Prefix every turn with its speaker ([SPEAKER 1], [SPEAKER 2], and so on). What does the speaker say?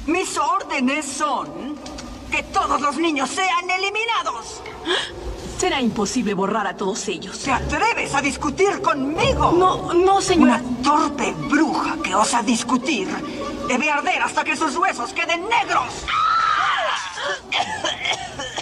[SPEAKER 1] Mis órdenes son que todos los niños sean eliminados.
[SPEAKER 2] Será imposible borrar a todos ellos.
[SPEAKER 1] ¿Te atreves a discutir conmigo?
[SPEAKER 2] No, señora.
[SPEAKER 1] Una torpe bruja que osa discutir debe arder hasta que sus huesos queden negros.